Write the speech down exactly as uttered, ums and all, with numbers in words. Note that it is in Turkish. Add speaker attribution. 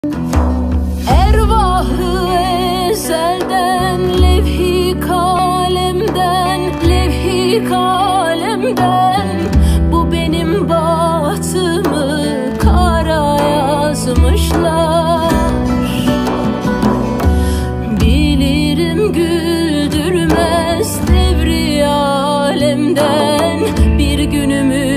Speaker 1: Ervahı ezelden, levh-i kalemden, levh-i kalemden bu benim bahtımı kara yazmışlar. Bilirim güldürmez devri alemden bir günümü